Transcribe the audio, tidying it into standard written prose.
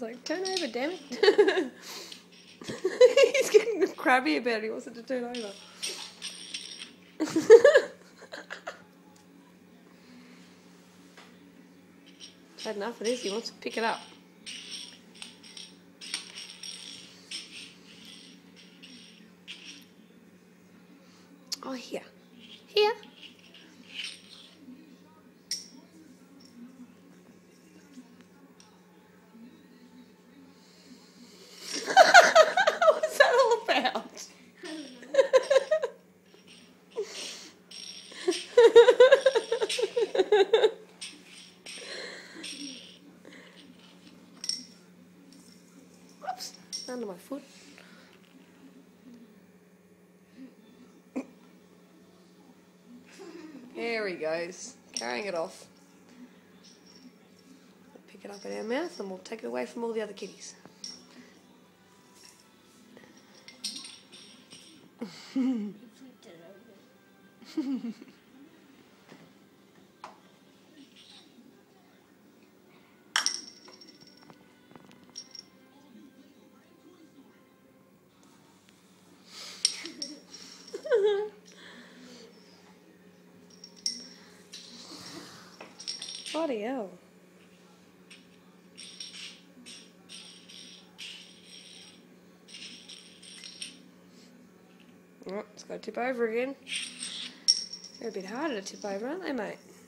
He's like, turn over, damn it. He's getting crabby about it. He wants it to turn over. He's had enough of this. He wants to pick it up. Oh, here. Here. What's that all about? Oops, under my foot. There he goes, carrying it off. We'll pick it up in our mouth and we'll take it away from all the other kitties. Bloody hell. Oh, it's got to tip over again. They're a bit harder to tip over, aren't they, mate?